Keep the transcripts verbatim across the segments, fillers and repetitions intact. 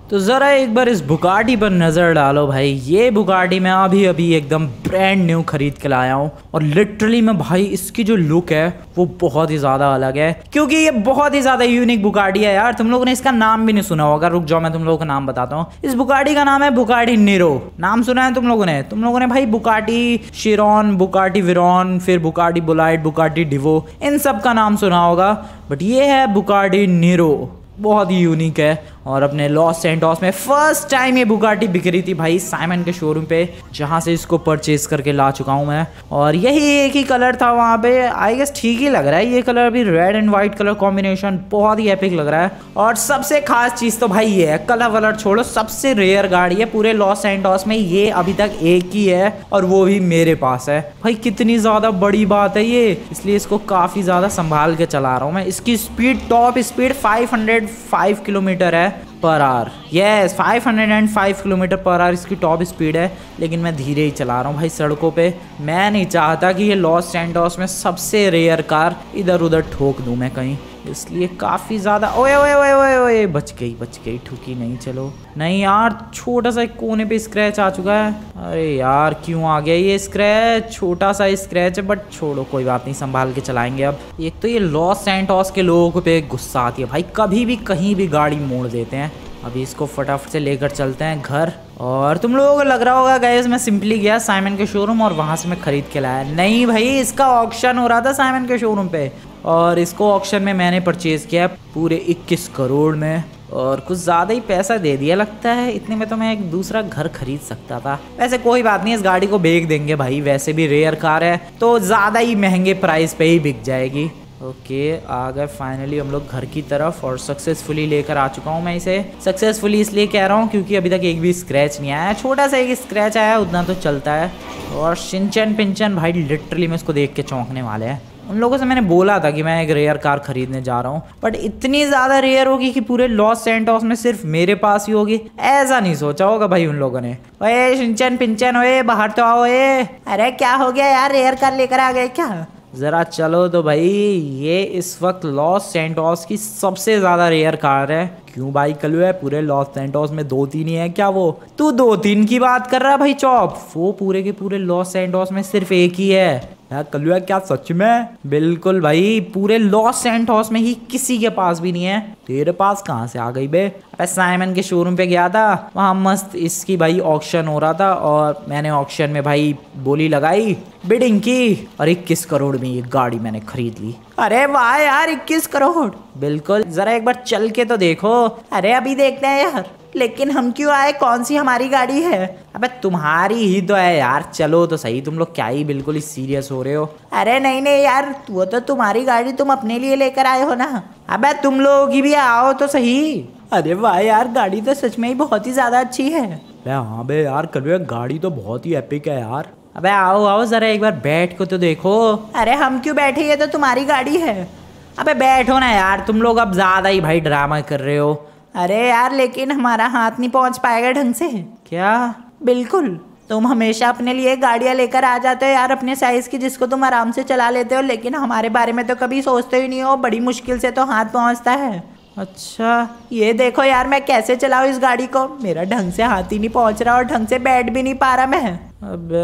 तो ज़रा एक बार इस बुगाटी पर नज़र डालो भाई। ये बुगाटी मैं अभी अभी एकदम ब्रांड न्यू खरीद के लाया हूँ और लिटरली मैं भाई इसकी जो लुक है वो बहुत ही ज़्यादा अलग है, क्योंकि ये बहुत ही ज़्यादा यूनिक बुगाटी है यार। तुम लोगों ने इसका नाम भी नहीं सुना होगा, रुक जाओ मैं तुम लोगों का नाम बताता हूँ। इस बुगाटी का नाम है बुगाटी नीरो। नाम सुना है तुम लोगों ने? तुम लोगों ने भाई बुगाटी शिरॉन, बुगाटी विरॉन, फिर बुगाटी बुलाइट, बुगाटी डिवो, इन सब का नाम सुना होगा, बट ये है बुगाटी नीरो। बहुत ही यूनिक है और अपने लॉस सैंटोस में फर्स्ट टाइम ये बुगाटी बिक रही थी भाई साइमन के शोरूम पे, जहाँ से इसको परचेज करके ला चुका हूँ मैं। और यही एक ही कलर था वहाँ पे, आई गेस ठीक ही लग रहा है ये कलर भी, red and white colour combination बहुत ही एपिक लग रहा है। और सबसे खास चीज़ तो भाई ये है, कलर वलर छोड़ो, सबसे रेयर गाड़ी है पूरे लॉस सैंटोस में, ये अभी तक एक ही है और वो भी मेरे पास है भाई। कितनी ज़्यादा बड़ी बात है ये, इसलिए इसको काफ़ी ज़्यादा संभाल के चला रहा हूँ मैं। इसकी speed, top speed five hundred five kilometre है per hour. Yes, five hundred five kilometre per hour इसकी टॉप स्पीड है, लेकिन मैं धीरे ही चला रहा हूँ भाई सड़कों पे। मैं नहीं चाहता कि ये लॉस सैंटोस में सबसे रेयर कार इधर उधर ठोक दूँ मैं कहीं, इसलिए काफ़ी ज़्यादा। ओए ओए ओए ओए ओए, बच गई बच गई, ठुकी नहीं। चलो नहीं यार, छोटा सा एक कोने पे स्क्रैच आ चुका है। अरे यार क्यों आ गया ये स्क्रैच? छोटा सा स्क्रैच है बट छोड़ो, कोई बात नहीं, संभाल के चलाएंगे अब। एक तो ये लॉस सैंटोस के लोगों पे गुस्सा आती है भाई, कभी भी कहीं भी गाड़ी मोड़ देते हैं। अभी इसको फटाफट से लेकर चलते हैं घर। और तुम लोगों को लग रहा होगा गाइस मैं सिंपली गया साइमन के शोरूम और वहाँ से मैं खरीद के लाया। नहीं भाई, इसका ऑक्शन हो रहा था साइमन के शोरूम पे और इसको ऑक्शन में मैंने परचेज़ किया पूरे इक्कीस करोड़ में, और कुछ ज़्यादा ही पैसा दे दिया लगता है। इतने में तो मैं एक दूसरा घर खरीद सकता था। वैसे कोई बात नहीं, इस गाड़ी को बेच देंगे भाई, वैसे भी रेयर कार है तो ज़्यादा ही महंगे प्राइस पे ही बिक जाएगी। ओके okay, आ गए फाइनली हम लोग घर की तरफ और सक्सेसफुली लेकर आ चुका हूँ मैं इसे। सक्सेसफुली इसलिए कह रहा हूँ क्योंकि अभी तक एक भी स्क्रैच नहीं आया, छोटा सा एक स्क्रैच आया, उतना तो चलता है। और शिनचैन पिंचन भाई लिटरली मैं इसको देख के चौंकने वाले हैं। उन लोगों से मैंने बोला था कि मैं एक रेयर कार खरीदने जा रहा हूँ, बट इतनी ज़्यादा रेयर होगी कि पूरे लॉस सैंटोस में सिर्फ मेरे पास ही होगी, ऐसा नहीं सोचा होगा भाई उन लोगों ने। ओए शिनचैन पिंचन, ओए बाहर तो आओ। ए अरे क्या हो गया यार, रेयर कार लेकर आ गए क्या? ज़रा चलो तो भाई, ये इस वक्त लॉस सैंटोस की सबसे ज़्यादा रेयर कार है। क्यों भाई कलू है, पूरे लॉस सैंटोस में दो तीन ही है क्या? वो तू दो तीन की बात कर रहा है भाई चॉप, वो पूरे के पूरे लॉस सैंटोस में सिर्फ एक ही है यार। कलू है क्या सच में? बिल्कुल भाई, पूरे लॉस सैंटोस में ही किसी के पास भी नहीं है। तेरे पास कहाँ से आ गई बे? मैं साइमन के शोरूम पे गया था, वहाँ मस्त इसकी भाई ऑक्शन हो रहा था और मैंने ऑक्शन में भाई बोली लगाई, बिडिंग की और इक्कीस करोड़ में ये गाड़ी मैंने खरीद ली। अरे वाह यार, इक्कीस करोड़! बिल्कुल, जरा एक बार चल के तो देखो। अरे अभी देखते हैं यार, लेकिन हम क्यों आए? कौन सी हमारी गाड़ी है? अबे तुम्हारी ही तो है यार, चलो तो सही। तुम लोग क्या ही बिल्कुल ही सीरियस हो रहे हो? अरे नहीं नहीं यार, वो तो तुम्हारी गाड़ी तुम अपने लिए लेकर आए हो ना। अबे तुम लोग की भी आओ तो सही। अरे वाह यार, गाड़ी तो सच में ही बहुत ही ज्यादा अच्छी है। अबे हाँ बे यार कल गाड़ी तो बहुत ही एपिक है यार। अबे आओ आओ, जरा एक बार बैठ को तो देखो। अरे हम क्यों बैठे, ये तो तुम्हारी गाड़ी है। अबे बैठो ना यार, तुम लोग अब ज्यादा ही भाई ड्रामा कर रहे हो। अरे यार लेकिन हमारा हाथ नहीं पहुंच पाएगा ढंग से क्या? बिल्कुल, तुम हमेशा अपने लिए गाड़ियां लेकर आ जाते हो यार अपने साइज की, जिसको तुम आराम से चला लेते हो, लेकिन हमारे बारे में तो कभी सोचते ही नहीं हो। बड़ी मुश्किल से तो हाथ पहुंचता है। अच्छा ये देखो यार, मैं कैसे चलाऊं इस गाड़ी को, मेरा ढंग से हाथ ही नहीं पहुंच रहा और ढंग से बैठ भी नहीं पा रहा मैं। अबे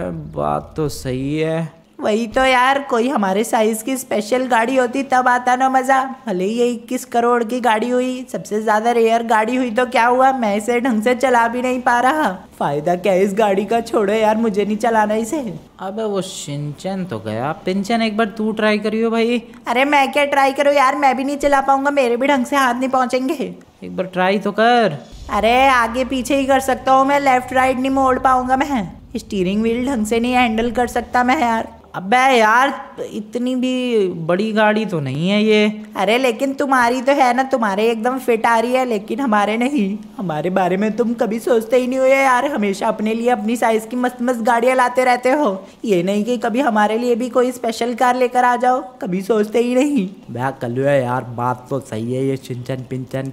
बात तो सही है। वही तो यार, कोई हमारे साइज की स्पेशल गाड़ी होती तब आता ना मज़ा। भले ही ये इक्कीस करोड़ की गाड़ी हुई, सबसे ज़्यादा रेयर गाड़ी हुई तो क्या हुआ, मैं इसे ढंग से चला भी नहीं पा रहा। फायदा क्या है इस गाड़ी का? छोड़ो यार, मुझे नहीं चलाना इसे। अबे वो शिनचैन तो गया, पिंचन एक बार तू ट्राई करियो भाई। अरे मैं क्या ट्राई करूँ यार, मैं भी नहीं चला पाऊंगा, मेरे भी ढंग से हाथ नहीं पहुँचेंगे। एक बार ट्राई तो कर। अरे आगे पीछे ही कर सकता हूँ मैं, लेफ्ट राइट नहीं मोड़ पाऊंगा मैं। स्टीयरिंग व्हील ढंग से नहीं हैंडल कर सकता मैं यार। अबे यार इतनी भी बड़ी गाड़ी तो नहीं है ये। अरे लेकिन तुम्हारी तो है ना, तुम्हारे एकदम फिट आ रही है, लेकिन हमारे नहीं। हमारे बारे में तुम कभी सोचते ही नहीं हो यार, हमेशा अपने लिए अपनी साइज की मस्त मस्त गाड़ियाँ लाते रहते हो। ये नहीं कि कभी हमारे लिए भी कोई स्पेशल कार लेकर आ जाओ, कभी सोचते ही नहीं। भैया कल है यार, बात तो सही है ये शिनचैन पिंचन की,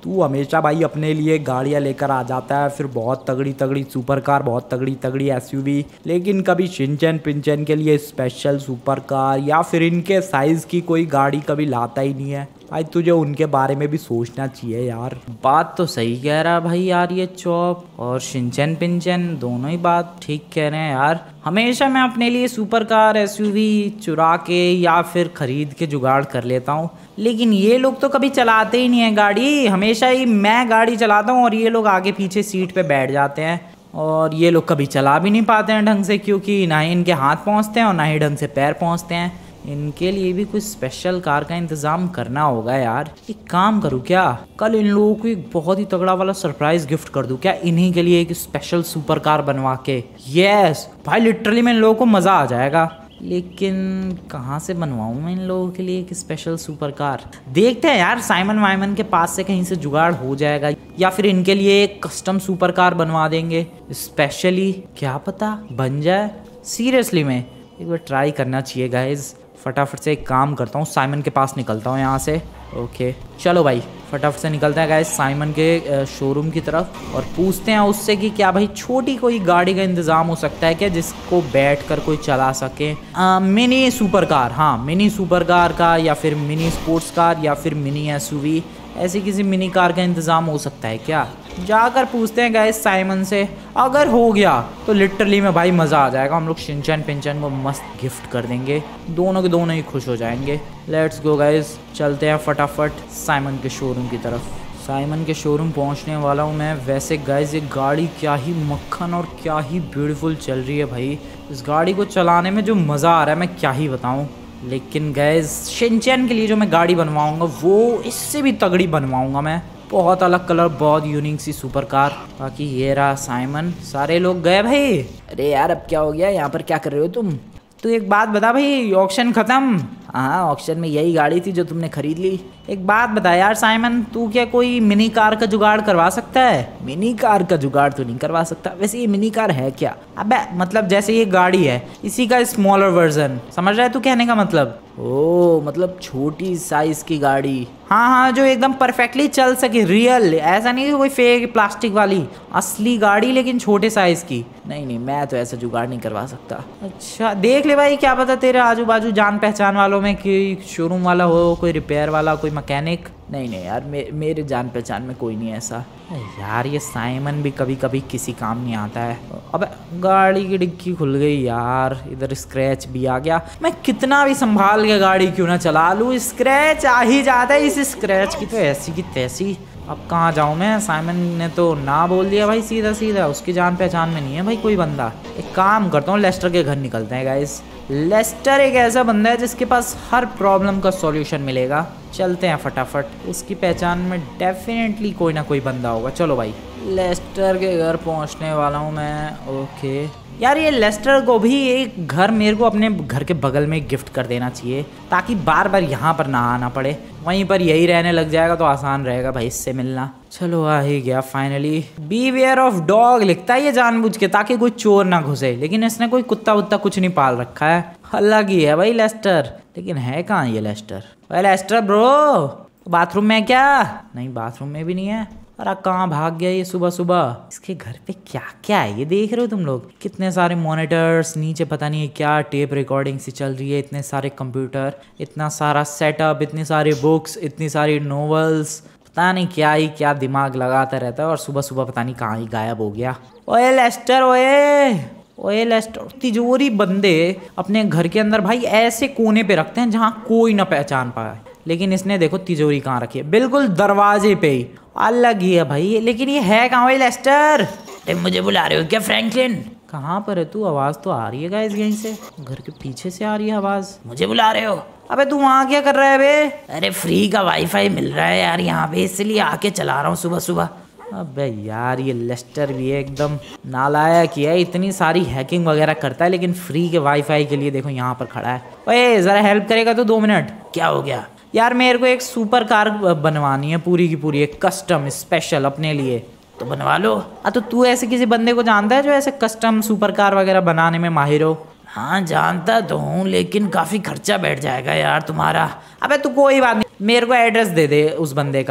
तू हमेशा भाई अपने लिए गाड़ियाँ लेकर आ जाता है, फिर बहुत तगड़ी तगड़ी सुपर कार, बहुत तगड़ी तगड़ी एसयूवी, लेकिन कभी शिनचैन पिंचैन के लिए स्पेशल सुपर कार या फिर इनके साइज़ की कोई गाड़ी कभी लाता ही नहीं है। भाई तुझे उनके बारे में भी सोचना चाहिए यार। बात तो सही कह रहा भाई यार, ये चॉप और शिनचैन पिंचैन दोनों ही बात ठीक कह रहे हैं यार। हमेशा मैं अपने लिए सुपर कार एसयूवी चुरा के या फिर खरीद के जुगाड़ कर लेता हूँ, लेकिन ये लोग तो कभी चलाते ही नहीं है गाड़ी। हमेशा ही मैं गाड़ी चलाता हूँ और ये लोग आगे पीछे सीट पे बैठ जाते हैं, और ये लोग कभी चला भी नहीं पाते हैं ढंग से, क्योंकि ना ही इनके हाथ पहुँचते हैं और ना ही ढंग से पैर पहुँचते हैं। इनके लिए भी कुछ स्पेशल कार का इंतज़ाम करना होगा यार। एक काम करूँ क्या, कल इन लोगों को एक बहुत ही तगड़ा वाला सरप्राइज गिफ्ट कर दूँ क्या, इन्हीं के लिए एक स्पेशल सुपर कार बनवा के। यस भाई, लिटरली में इन लोगों को मज़ा आ जाएगा। लेकिन कहाँ से बनवाऊँ मैं इन लोगों के लिए एक स्पेशल सुपर कार? देखते हैं यार, साइमन वाइमन के पास से कहीं से जुगाड़ हो जाएगा, या फिर इनके लिए एक कस्टम सुपर कार बनवा देंगे स्पेशली, क्या पता बन जाए। सीरियसली में एक बार ट्राई करना चाहिए गाइज। फटाफट से एक काम करता हूँ, साइमन के पास निकलता हूँ यहाँ से। ओके चलो भाई, फटाफट से निकलते हैं गाइस साइमन के शोरूम की तरफ, और पूछते हैं उससे कि क्या भाई छोटी कोई गाड़ी का इंतज़ाम हो सकता है क्या, जिसको बैठकर कोई चला सके। आ, मिनी सुपर कार, हाँ मिनी सुपर कार का, या फिर मिनी स्पोर्ट्स कार, या फिर मिनी एसयूवी, ऐसी किसी मिनी कार का इंतज़ाम हो सकता है क्या। जाकर पूछते हैं गाइस साइमन से, अगर हो गया तो लिटरली में भाई मज़ा आ जाएगा। हम लोग शिनचैन पिंचैन को मस्त गिफ्ट कर देंगे, दोनों के दोनों ही खुश हो जाएंगे। लेट्स गो गाइस, चलते हैं फटाफट साइमन के शोरूम की तरफ। साइमन के शोरूम पहुंचने वाला हूं मैं। वैसे गाइस ये गाड़ी क्या ही मक्खन और क्या ही ब्यूटीफुल चल रही है भाई। इस गाड़ी को चलाने में जो मज़ा आ रहा है मैं क्या ही बताऊँ। लेकिन गाइस शिनचैन के लिए जो मैं गाड़ी बनवाऊँगा वो इससे भी तगड़ी बनवाऊँगा मैं, बहुत अलग कलर, बहुत यूनिक सी सुपर कार। बाकी ये रहा साइमन। सारे लोग गए भाई। अरे यार अब क्या हो गया, यहाँ पर क्या कर रहे हो तुम? तू एक बात बता भाई, ऑक्शन खत्म? हाँ ऑक्शन में यही गाड़ी थी जो तुमने खरीद ली। एक बात बता यार साइमन, तू क्या कोई मिनी कार का जुगाड़ करवा सकता है? मिनी कार का जुगाड़ तो नहीं करवा सकता। वैसे ये मिनी कार है क्या? अबे मतलब जैसे ये गाड़ी है इसी का स्मॉलर वर्जन, समझ रहा है तू कहने का मतलब? ओ मतलब छोटी साइज की गाड़ी। हाँ हाँ, जो एकदम परफेक्टली चल सके, रियल, ऐसा नहीं कोई फेक प्लास्टिक वाली, असली गाड़ी लेकिन छोटे साइज की। नहीं नहीं, मैं तो ऐसा जुगाड़ नहीं करवा सकता। अच्छा देख ले भाई, क्या पता तेरे आजू बाजू जान पहचान वालों में कोई शोरूम वाला हो, कोई रिपेयर वाला, कोई मैकेनिक। नहीं नहीं यार, मे, मेरे जान पहचान में कोई नहीं है ऐसा। यार ये साइमन भी कभी कभी किसी काम नहीं आता है। अबे गाड़ी की डिक्की खुल गई यार, इधर स्क्रैच भी आ गया। मैं कितना भी संभाल के गाड़ी क्यों ना चला लूँ, स्क्रैच आ ही जाता है। इस स्क्रैच की तो ऐसी की तैसी। अब कहाँ जाऊँ मैं? साइमन ने तो ना बोल दिया भाई सीधा सीधा, उसकी जान पहचान में नहीं है भाई कोई बंदा। एक काम करता हूँ, लेस्टर के घर निकलते हैं गाइस। लेस्टर एक ऐसा बंदा है जिसके पास हर प्रॉब्लम का सॉल्यूशन मिलेगा। चलते हैं फटाफट, उसकी पहचान में डेफिनेटली कोई ना कोई बंदा होगा। चलो भाई, लेस्टर के घर पहुंचने वाला हूं मैं। ओके यार, ये लेस्टर को भी एक घर मेरे को अपने घर के बगल में गिफ्ट कर देना चाहिए, ताकि बार बार यहाँ पर ना आना पड़े। वहीं पर यही रहने लग जाएगा तो आसान रहेगा भाई इससे मिलना। चलो आ ही गया फाइनली। बीवेयर ऑफ डॉग लिखता है ये जानबूझ के, ताकि कोई चोर ना घुसे, लेकिन इसने कोई कुत्ता वुत्ता कुछ नहीं पाल रखा है। अलग ही है भाई लेस्टर। लेकिन है कहाँ ये लेस्टर? भाई लेस्टर ब्रो, बाथरूम में क्या? नहीं बाथरूम में भी नहीं है। अरे कहाँ भाग गया ये सुबह सुबह? इसके घर पे क्या क्या है ये देख रहे हो तुम लोग? कितने सारे मॉनिटर्स, नीचे पता नहीं क्या टेप रिकॉर्डिंग सी चल रही है, इतने सारे कंप्यूटर, इतना सारा सेटअप, इतनी सारी बुक्स, इतनी सारी नॉवेल्स, पता नहीं क्या ही क्या दिमाग लगाता रहता है। और सुबह सुबह पता नहीं कहाँ ही गायब हो गया। ओए लेस्टर, ओए ओए लेस्टर। तिजोरी बंदे अपने घर के अंदर भाई ऐसे कोने पे रखते हैं जहाँ कोई ना पहचान पाए, लेकिन इसने देखो तिजोरी कहाँ रखी है, बिल्कुल दरवाजे पे ही। अलग ही है भाई। लेकिन ये है कहाँ भाई लेस्टर? अरे मुझे बुला रहे हो क्या फ्रैंकलिन? कहाँ पर है तू? आवाज़ तो आ रही है गाइस यहीं से, घर के पीछे से आ रही है आवाज़। मुझे बुला रहे हो? अबे तू वहाँ क्या कर रहा है बे? अरे फ्री का वाईफाई मिल रहा है यार यहाँ पे, इसलिए आके चला रहा हूँ सुबह सुबह। अबे यार ये लेस्टर भी है एकदम नालायक ही है, इतनी सारी हैकिंग वगैरह करता है, लेकिन फ्री के वाईफाई के लिए देखो यहाँ पर खड़ा है। ओए ज़रा हेल्प करेगा तो? दो मिनट। क्या हो गया? यार मेरे को एक सुपर कार बनवानी है पूरी की पूरी, एक कस्टम स्पेशल अपने लिए। तो बनवा लो। आ तो तू ऐसे किसी बंदे को जानता है जो ऐसे कस्टम सुपर कार वगैरह बनाने में माहिर हो? हाँ जानता तो हूँ, लेकिन काफ़ी खर्चा बैठ जाएगा यार तुम्हारा। अबे तू कोई बात नहीं, मेरे को एड्रेस दे दे उस बंदे का।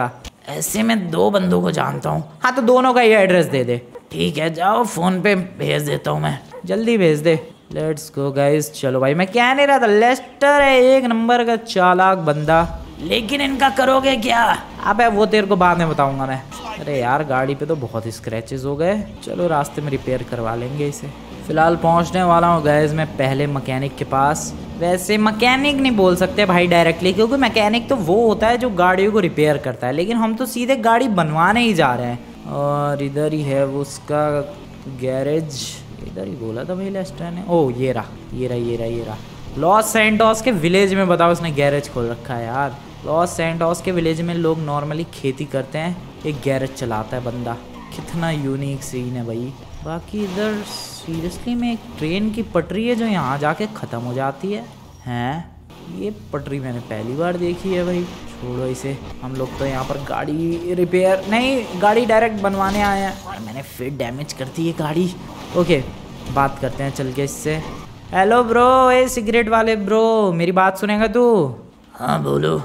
ऐसे मैं दो बंदों को जानता हूँ। हाँ तो दोनों का ये एड्रेस दे दे। ठीक है जाओ, फोन पे भेज देता हूँ मैं, जल्दी भेज दे। Let's go guys. चलो भाई, मैं क्या नहीं रहा था, लेस्टर है एक नंबर का चालाक बंदा, लेकिन इनका करोगे क्या? अबे वो तेरे को बाद में बताऊंगा मैं। अरे यार गाड़ी पे तो बहुत स्क्रैचेस हो गए, चलो रास्ते में रिपेयर करवा लेंगे इसे। फिलहाल पहुंचने वाला हूँ गाइस मैं पहले मैकेनिक के पास। वैसे मैकेनिक नहीं बोल सकते भाई डायरेक्टली, क्योंकि मैकेनिक तो वो होता है जो गाड़ियों को रिपेयर करता है, लेकिन हम तो सीधे गाड़ी बनवाने ही जा रहे हैं। और इधर ही है वो उसका गैरेज, इधर ही बोला था भाई लेस्टर ने। ओ ये रहा ये रहा ये रहा ये रहा लॉस सैंटोस के विलेज में बताओ उसने गैरेज खोल रखा है यार। लॉस सैंटोस के विलेज में लोग नॉर्मली खेती करते हैं, एक गैरेज चलाता है बंदा। कितना यूनिक सीन है भाई। बाकी इधर सीरियसली में एक ट्रेन की पटरी है जो यहाँ जाके ख़त्म हो जाती है। हैं ये पटरी मैंने पहली बार देखी है भाई। छोड़ो इसे, हम लोग तो यहाँ पर गाड़ी रिपेयर नहीं, गाड़ी डायरेक्ट बनवाने आए हैं। और मैंने फिर डैमेज कर दी ये गाड़ी। ओके बात करते हैं चल के इससे। हेलो ब्रो, ए सिगरेट वाले ब्रो, मेरी बात सुनेगा तू? हाँ बोलो।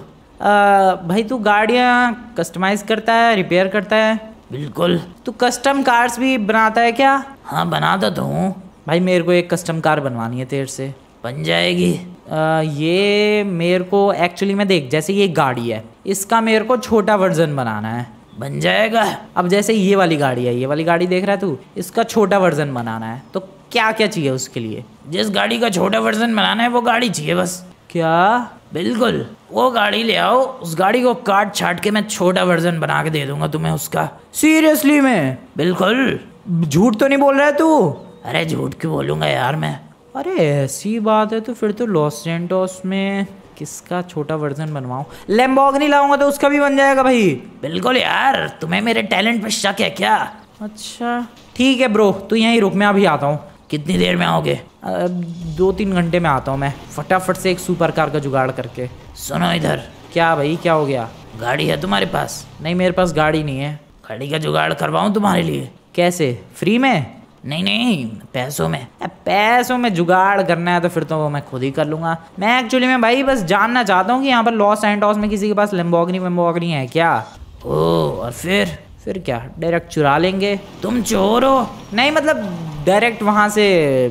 आ, भाई तू गाड़ियाँ कस्टमाइज़ करता है, रिपेयर करता है? बिल्कुल। तू कस्टम कार्स भी बनाता है क्या? हाँ बनाता तो हूँ। भाई मेरे को एक कस्टम कार बनवानी है तेरे से, बन जाएगी? आ, ये मेरे को एक्चुअली में देख, जैसे ये गाड़ी है इसका मेरे को छोटा वर्जन बनाना है। बन जाएगा। अब जैसे ये वाली गाड़ी है, ये वाली गाड़ी देख रहा है तू, इसका छोटा वर्जन बनाना है। तो क्या क्या चाहिए उसके लिए? जिस गाड़ी का छोटा वर्जन बनाना है वो गाड़ी चाहिए बस। क्या? बिल्कुल, वो गाड़ी ले आओ, उस गाड़ी को काट छाट के मैं छोटा वर्जन बना के दे दूंगा तुम्हें उसका। सीरियसली में? बिल्कुल। झूठ तो नहीं बोल रहा है तू? अरे झूठ क्यों बोलूँगा यार मैं। अरे ऐसी बात है तो फिर तो लॉस सैंटोस में किसका छोटा वर्जन बनवाऊँ? लैम्बोर्गिनी लाऊंगा तो उसका भी बन जाएगा भाई। बिल्कुल यार, तुम्हें मेरे टैलेंट पे शक है क्या? अच्छा ठीक है ब्रो, तू यहीं रुक, मैं अभी आता हूँ। कितनी देर में आओगे? दो तीन घंटे में आता हूँ मैं, फटाफट से एक सुपर कार का जुगाड़ करके। सुनो इधर। क्या भाई क्या हो गया? गाड़ी है तुम्हारे पास? नहीं मेरे पास गाड़ी नहीं है। गाड़ी का जुगाड़ करवाऊँ तुम्हारे लिए? कैसे, फ्री में? नहीं नहीं पैसों में। पैसों में जुगाड़ करना है तो फिर तो वो मैं खुद ही कर लूँगा। मैं एक्चुअली में भाई बस जानना चाहता हूँ कि यहाँ पर लॉस सैंटोस में किसी के पास लैम्बोर्गिनी वैम्बोर्गिनी है क्या? ओह और फिर फिर क्या डायरेक्ट चुरा लेंगे? तुम चोर हो? नहीं मतलब डायरेक्ट वहाँ से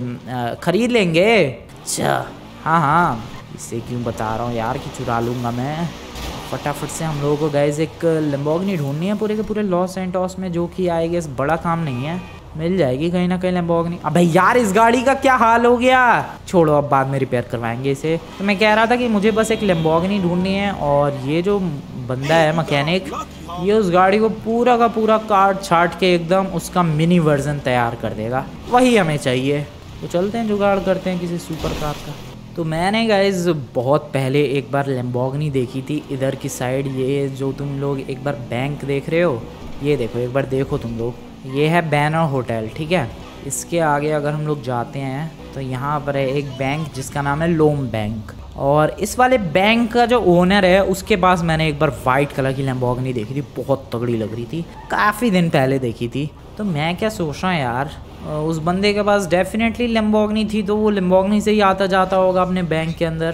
ख़रीद लेंगे। अच्छा हाँ हाँ, इससे क्यों बता रहा हूँ यार कि चुरा लूँगा मैं। फटाफट से हम लोगों को गाइस एक लैम्बोर्गिनी ढूंढनी है पूरे के पूरे लॉस सैंटोस में, जो कि आई गेस बड़ा काम नहीं है, मिल जाएगी कहीं ना कहीं लैम्बोर्गिनी। अबे यार इस गाड़ी का क्या हाल हो गया? छोड़ो अब बाद में रिपेयर करवाएंगे इसे। तो मैं कह रहा था कि मुझे बस एक लैम्बोर्गिनी ढूंढनी है, और ये जो बंदा है मैकेनिक, ये उस गाड़ी को पूरा का पूरा काट छाट के एकदम उसका मिनी वर्जन तैयार कर देगा, वही हमें चाहिए। तो चलते हैं जुगाड़ करते हैं किसी सुपर कार का। तो मैंने गाइस बहुत पहले एक बार लैम्बोर्गिनी देखी थी इधर की साइड। ये जो तुम लोग एक बार बैंक देख रहे हो, ये देखो एक बार देखो तुम लोग, ये है बैनर होटल, ठीक है। इसके आगे अगर हम लोग जाते हैं तो यहाँ पर है एक बैंक जिसका नाम है लोम बैंक, और इस वाले बैंक का जो ओनर है उसके पास मैंने एक बार वाइट कलर की लैम्बोर्गिनी देखी थी, बहुत तगड़ी लग रही थी, काफ़ी दिन पहले देखी थी। तो मैं क्या सोच रहा हूँ यार, उस बंदे के पास डेफिनेटली लैम्बोर्गिनी थी, तो वो लैम्बोर्गिनी से ही आता जाता होगा अपने बैंक के अंदर,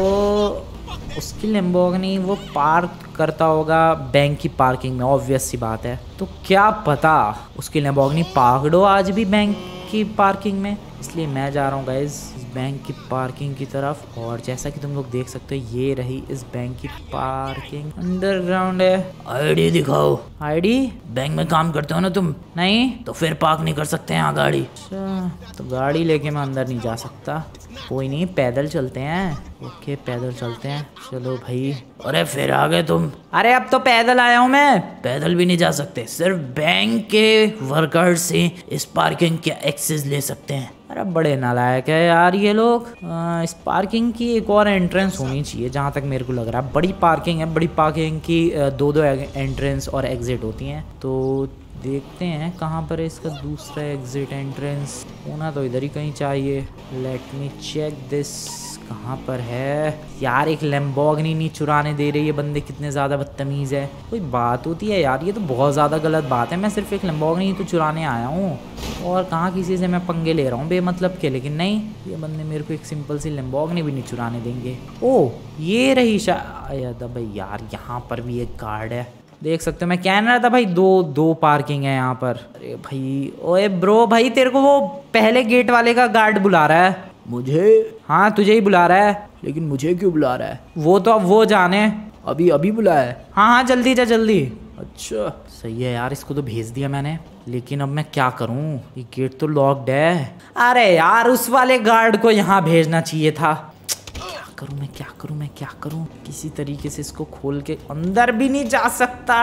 तो उसकी लैम्बोर्गिनी वो पार्क करता होगा बैंक की पार्किंग में, ऑब्वियस सी बात है। तो क्या पता उसकी लैम्बोर्गिनी पार्कड हो आज भी बैंक की पार्किंग में। इसलिए मैं जा रहा हूँ गाइस इस बैंक की पार्किंग की तरफ, और जैसा कि तुम लोग देख सकते हो ये रही इस बैंक की पार्किंग, अंडरग्राउंड है। आईडी दिखाओ। आईडी? बैंक में काम करते हो ना तुम? नहीं तो फिर पार्क नहीं कर सकते यहाँ गाड़ी? अच्छा तो गाड़ी लेके मैं अंदर नहीं जा सकता, कोई नहीं पैदल चलते हैं। ओके पैदल चलते हैं, चलो भाई। अरे फिर आ गए तुम? अरे अब तो पैदल आया हूँ मैं। पैदल भी नहीं जा सकते, सिर्फ बैंक के वर्कर्स से इस पार्किंग के एक्सेस ले सकते हैं। अरे बड़े नालायक है यार ये लोग। आ, इस पार्किंग की एक और एंट्रेंस होनी चाहिए जहाँ तक मेरे को लग रहा है। बड़ी पार्किंग है, बड़ी पार्किंग की दो दो एंट्रेंस और एग्जिट होती हैं, तो देखते हैं कहाँ पर है इसका दूसरा एग्जिट एंट्रेंस। होना तो इधर ही कहीं चाहिए। लेट मी चेक दिस, कहाँ पर है यार। एक लैम्बोर्गिनी नहीं चुराने दे रही है, बंदे कितने ज़्यादा बदतमीज़ है। कोई बात होती है यार, ये तो बहुत ज़्यादा गलत बात है। मैं सिर्फ एक लैम्बोर्गिनी तो चुराने आया हूँ, और कहाँ किसी से मैं पंगे ले रहा हूँ बेमतलब के। लेकिन नहीं, ये बंदे मेरे को एक सिंपल सी लैम्बोर्गिनी भी नहीं चुराने देंगे। ओह ये रही शायद। भाई यार यहाँ पर भी एक गार्ड है, देख सकते हो मैं कह रहा था भाई दो दो पार्किंग है यहाँ पर। अरे भाई ओए ब्रो भाई तेरे को वो पहले गेट वाले का गार्ड बुला रहा है। मुझे? हाँ तुझे ही बुला रहा है। लेकिन मुझे क्यों बुला रहा है? वो तो अब वो जाने। अभी अभी बुलाया है? हाँ हाँ जल्दी जा जल्दी। अच्छा सही है यार, इसको तो भेज दिया मैंने, लेकिन अब मैं क्या करूं, ये गेट तो लॉक्ड है। अरे यार उस वाले गार्ड को यहाँ भेजना चाहिए था। क्या करूं मैं क्या करूं मैं क्या करूं, किसी तरीके से इसको खोल के अंदर भी नहीं जा सकता।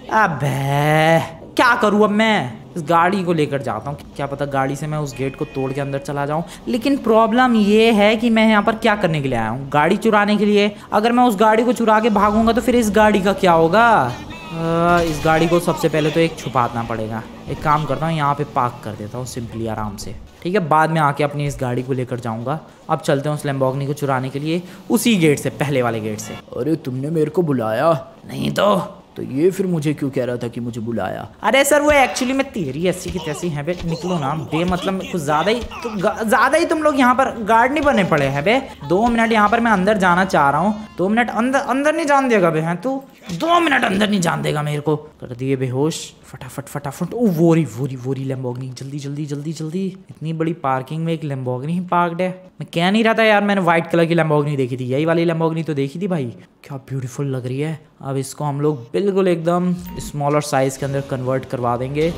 अबे क्या करूं अब मैं, इस गाड़ी को लेकर जाता हूँ, क्या पता गाड़ी से मैं उस गेट को तोड़ के अंदर चला जाऊं। लेकिन प्रॉब्लम ये है कि मैं यहाँ पर क्या करने के लिए आया हूँ, गाड़ी चुराने के लिए। अगर मैं उस गाड़ी को चुरा के भागूंगा तो फिर इस गाड़ी का क्या होगा। आ, इस गाड़ी को सबसे पहले तो एक छुपाना पड़ेगा। एक काम करता हूँ यहाँ पे पार्क कर देता हूँ सिंपली आराम से, ठीक है। बाद में आके अपनी इस गाड़ी को लेकर जाऊंगा। अब चलते हैं उस लैम्बोर्गिनी को चुराने के लिए, उसी गेट से, पहले वाले गेट से। अरे तुमने मेरे को बुलाया? नहीं तो तो ये फिर मुझे क्यों कह रहा था कि मुझे बुलाया? अरे सर वो एक्चुअली में तेरी ऐसी की तैसी है बे, निकलो ना बे, मतलब कुछ ज्यादा ही तो ज्यादा ही तुम लोग यहाँ पर गार्ड नहीं बने पड़े हैं बे। दो मिनट यहाँ पर मैं अंदर जाना चाह रहा हूँ, दो मिनट अंदर अंदर नहीं जान देगा बे, हैं तू दो मिनट अंदर नहीं जान देगा मेरे को। कर दिए बेहोश, फटाफट फटाफट। ओ वोरी वोरी वोरी लैम्बोर्गिनी, जल्दी जल्दी जल्दी जल्दी। इतनी बड़ी पार्किंग में एक लैम्बोर्गिनी ही पार्क्ड है। मैं कह नहीं रहा था यार मैंने व्हाइट कलर की लैम्बोर्गिनी देखी थी, यही वाली लैम्बोर्गिनी तो देखी थी भाई, क्या ब्यूटीफुल लग रही है। अब इसको हम लोग बिल्कुल एकदम स्मॉलर साइज के अंदर कन्वर्ट करवा देंगे।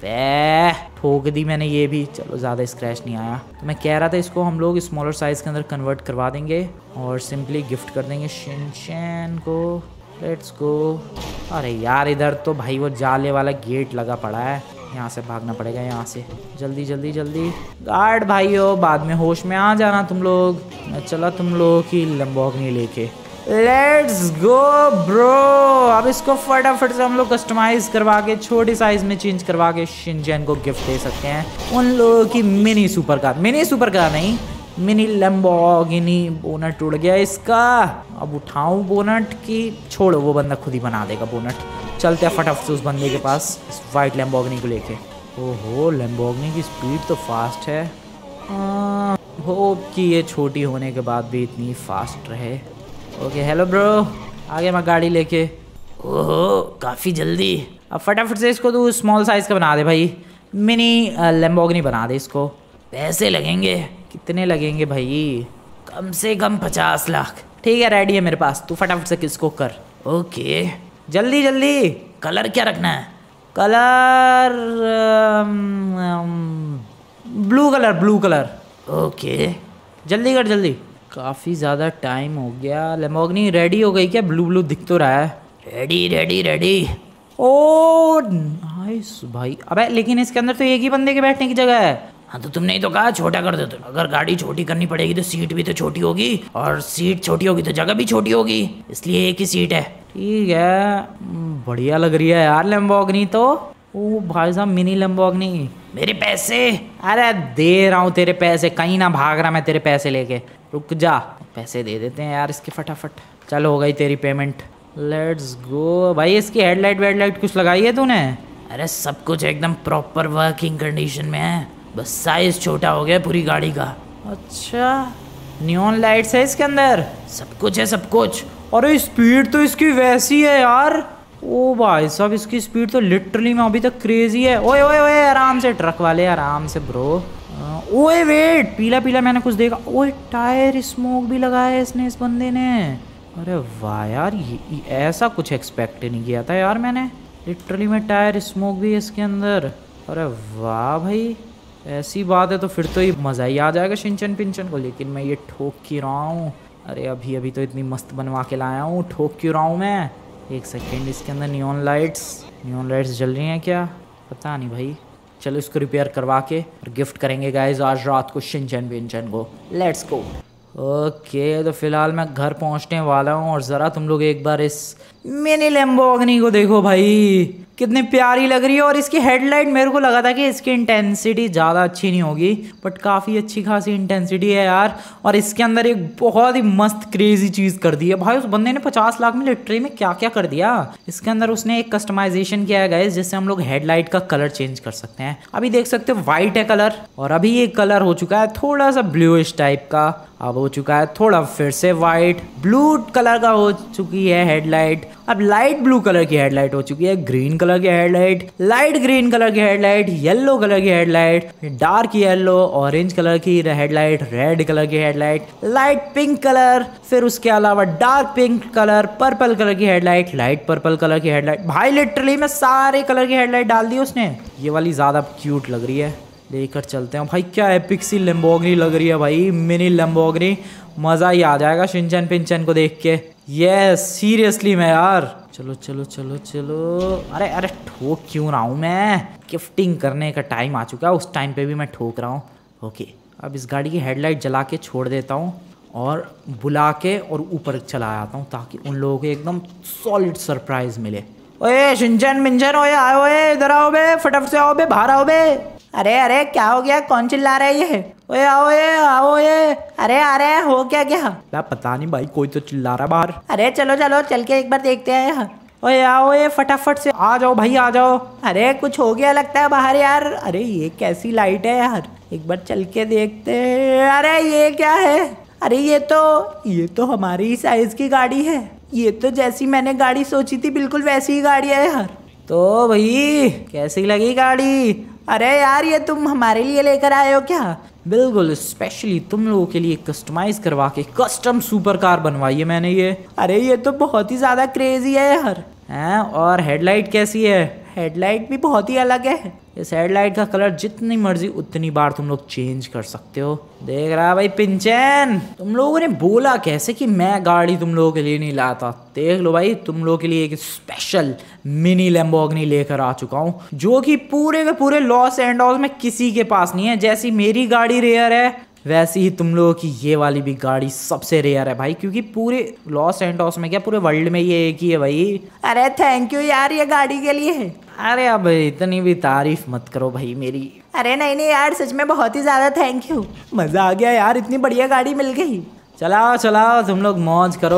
ठोक दी मैंने ये भी, चलो ज़्यादा स्क्रैच नहीं आया। तो मैं कह रहा था इसको हम लोग स्मॉलर साइज के अंदर कन्वर्ट करवा देंगे और सिंपली गिफ्ट कर देंगे शिनचैन को। Let's go. अरे यार इधर तो भाई वो जाले वाला गेट लगा पड़ा है, यहाँ से भागना पड़ेगा, यहाँ से जल्दी जल्दी जल्दी। गार्ड भाइयों बाद में होश में आ जाना तुम लोग, मैं चला तुम लोगों की लैम्बोर्गिनी लेके। Let's go bro. अब इसको फटाफट से हम लोग कस्टमाइज करवा के छोटी साइज में चेंज करवा के शिनचैन को गिफ्ट दे सकते हैं। उन लोगों की mini super car, mini super car नहीं मिनी लैम्बोर्गिनी। बोनट टूट गया इसका, अब उठाऊं बोनट की छोड़ो, वो बंदा खुद ही बना देगा बोनट। चलते हैं फटाफट से उस बंदे के पास इस वाइट लैम्बोर्गिनी को लेके। ओहो लैम्बोर्गिनी की स्पीड तो फास्ट है, होप कि ये छोटी होने के बाद भी इतनी फास्ट रहे। ओके हेलो ब्रो, आगे मैं गाड़ी लेके। ओहो काफ़ी जल्दी। अब फटाफट से इसको तू स्मॉल साइज़ का बना दे भाई, मिनी लैम्बोर्गिनी बना दे इसको। पैसे लगेंगे, कितने लगेंगे भाई, कम से कम पचास लाख। ठीक है रेडी है मेरे पास, तू फटाफट से किसको कर। ओके जल्दी जल्दी। कलर क्या रखना है? Colour blue colour, blue colour. Okay जल्दी कर जल्दी, काफ़ी ज़्यादा टाइम हो गया। लैम्बोर्गिनी रेडी हो गई क्या? ब्लू ब्लू दिख तो रहा है। Ready ready ready. Oh nice भाई। अबे लेकिन इसके अंदर तो एक ही बंदे के बैठने की जगह है। हाँ तो तुमने ही तो कहा छोटा कर दो, तो अगर गाड़ी छोटी करनी पड़ेगी तो सीट भी तो छोटी होगी, और सीट छोटी होगी तो जगह भी छोटी होगी, इसलिए एक ही सीट है। ठीक है बढ़िया लग रही है यार लैम्बोर्गिनी तो। ओ भाई साहब मिनी लैम्बोर्गिनी। मेरे पैसे? अरे दे रहा हूँ तेरे पैसे, कहीं ना भाग रहा मैं तेरे पैसे लेके, रुक जा। पैसे दे देते हैं यार इसके फटाफट। चल हो गई तेरी पेमेंट, लेट्स गो। भाई इसकी हेडलाइट वेडलाइट कुछ लगाई है तूने? अरे सब कुछ एकदम प्रॉपर वर्किंग कंडीशन में है, बस साइज छोटा हो गया पूरी गाड़ी का। अच्छा नियॉन लाइट्स है इसके अंदर, सब कुछ है सब कुछ। अरे स्पीड तो इसकी वैसी है यार। ओ भाई साहब इसकी स्पीड तो लिटरली में अभी तक क्रेजी है। ओए ओए ओए आराम से ट्रक वाले, आराम से ब्रो। ओए वेट, पीला पीला मैंने कुछ देखा। ओए टायर स्मोक भी लगाया है इसने, इस बंदे ने। अरे वाह यार ये, ये ऐसा कुछ एक्सपेक्ट नहीं किया था यार मैंने। लिटरली में टायर स्मोक भी है इसके अंदर। अरे वाह भाई, ऐसी बात है तो फिर तो ये मज़ा ही आ जाएगा शिनचैन पिंचन को। लेकिन मैं ये ठोक क्यों रहा हूँ? अरे अभी अभी तो इतनी मस्त बनवा के लाया हूँ, ठोक क्यों रहा हूँ मैं? एक सेकेंड, इसके अंदर नियॉन लाइट्स, नियॉन लाइट्स जल रही हैं क्या? पता नहीं भाई। चलो इसको रिपेयर करवा के और गिफ्ट करेंगे गाइस आज रात को शिनचैन पिंचन को। Let's go. ओके तो फिलहाल मैं घर पहुंचने वाला हूं, और ज़रा तुम लोग एक बार इस मिनी लैम्बोर्गिनी को देखो भाई, कितनी प्यारी लग रही है। और इसकी हेडलाइट मेरे को लगा था कि इसकी इंटेंसिटी ज़्यादा अच्छी नहीं होगी, बट काफ़ी अच्छी खासी इंटेंसिटी है यार। और इसके अंदर एक बहुत ही मस्त क्रेजी चीज़ कर दी है भाई उस बंदे ने। पचास लाख में लिटरली में क्या क्या कर दिया। इसके अंदर उसने एक कस्टमाइजेशन किया है गाइस, जिससे हम लोग हेडलाइट का कलर चेंज कर सकते हैं। अभी देख सकते हो वाइट है कलर, और अभी ये कलर हो चुका है थोड़ा सा ब्लूइश टाइप का, अब हो चुका है थोड़ा फिर से वाइट, ब्लू कलर का हो चुकी है हेडलाइट। अब लाइट ब्लू कलर की हेडलाइट हो चुकी है, ग्रीन कलर की हेडलाइट, लाइट ग्रीन कलर की हेडलाइट, येलो कलर की headlight, dark yellow, orange colour की हेडलाइट, रेड कलर की हेडलाइट, लाइट पिंक कलर, फिर उसके अलावा dark pink colour, purple colour की हेडलाइट, लाइट पर्पल कलर की हेडलाइट। भाई लिटरली में सारे कलर की हेडलाइट डाल दी उसने। ये वाली ज्यादा क्यूट लग रही है, लेकर चलते हैं भाई। क्या एपिक सी लैम्बोर्गिनी लग रही है भाई, मिनी लैम्बोर्गिनी। मजा ही आ जाएगा शिनचैन पिंचैन को देख के। यस सीरियसली मैं यार। चलो चलो चलो चलो। अरे अरे ठोक क्यों रहा हूँ मैं? गिफ्टिंग करने का टाइम आ चुका है, उस टाइम पे भी मैं ठोक रहा हूँ। ओके अब इस गाड़ी की हेडलाइट जला के छोड़ देता हूँ और बुला के और ऊपर चला आता हूँ ताकि उन लोगों को एकदम सॉलिड सरप्राइज मिले। ओए शिनचैन मिंचैन, ओए आओ, ओए इधर आओ बे, फटाफट से आओ बे, बाहर आओ बे। अरे अरे क्या हो गया, कौन चिल्ला रहा है ये? ओए आओ ये, आओ ये। अरे अरे हो क्या गया? पता नहीं भाई, कोई तो चिल्ला रहा बाहर। अरे चलो चलो चल के एक बार देखते हैं यार। ओए आओ ये, फटाफट से आ जाओ भाई, आ जाओ। अरे कुछ हो गया लगता है बाहर यार। अरे ये कैसी लाइट है यार, एक बार चल के देखते हैं। अरे ये क्या है? अरे ये तो ये तो हमारी साइज की गाड़ी है। ये तो जैसी मैंने गाड़ी सोची थी बिल्कुल वैसी ही गाड़ी है यार। तो भाई कैसी लगी गाड़ी? अरे यार ये तुम हमारे लिए लेकर आए हो क्या? बिल्कुल स्पेशली तुम लोगों के लिए कस्टमाइज करवा के कस्टम सुपर कार बनवाई है मैंने ये। अरे ये तो बहुत ही ज्यादा क्रेजी है यार। हैं? और हेडलाइट कैसी है? हेडलाइट भी बहुत ही अलग है। इस हेडलाइट का कलर जितनी मर्जी उतनी बार तुम लोग चेंज कर सकते हो। देख रहा भाई पिंचैन, तुम लोगों ने बोला कैसे कि मैं गाड़ी तुम लोगों के लिए नहीं लाता? देख लो भाई, तुम लोगों के लिए एक स्पेशल मिनी लैम्बोर्गिनी लेकर आ चुका हूँ, जो कि पूरे के पूरे लॉस एंडोस में किसी के पास नहीं है। जैसी मेरी गाड़ी रेयर है वैसी ही तुम लोगों की ये वाली भी गाड़ी सबसे रेयर है भाई, क्योंकि पूरे लॉस एंडोस में क्या पूरे वर्ल्ड में ये एक ही है भाई। अरे थैंक यू यार ये गाड़ी के लिए। अरे अब इतनी भी तारीफ मत करो भाई मेरी। अरे नहीं नहीं यार, सच में बहुत ही ज्यादा थैंक यू। मजा आ गया यार, इतनी बढ़िया गाड़ी मिल गई। चलाओ चलाओ तुम लोग मौज करो।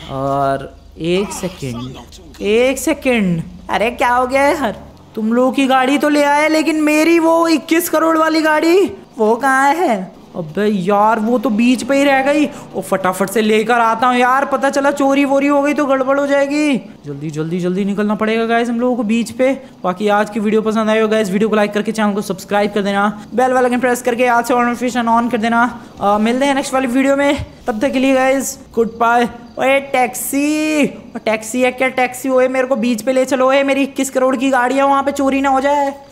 और एक सेकेंड एक सेकेंड अरे क्या हो गया यार? तुम लोगों की गाड़ी तो ले आए, लेकिन मेरी वो इक्कीस करोड़ वाली गाड़ी वो कहाँ है? अबे यार वो तो बीच पे ही रह गई। वो फटाफट से लेकर आता हूँ यार, पता चला चोरी वोरी हो गई तो गड़बड़ हो जाएगी। जल्दी जल्दी जल्दी निकलना पड़ेगा गाइस हम लोगों को बीच पे। बाकी आज की वीडियो पसंद आई हो गाइस, वीडियो को लाइक करके चैनल को सब्सक्राइब कर देना, बेल वाला आइकन प्रेस करके आज से नोटिफिकेशन ऑन कर देना। आ, मिलते हैं नेक्स्ट वाली वीडियो में, तब तक के लिए गाइस गुड बाय। ओए टैक्सी, टैक्सी है क्या? टैक्सी ओए मेरे को बीच पे ले चलो। ओए मेरी इक्कीस करोड़ की गाड़ी है, वहाँ पे चोरी ना हो जाए।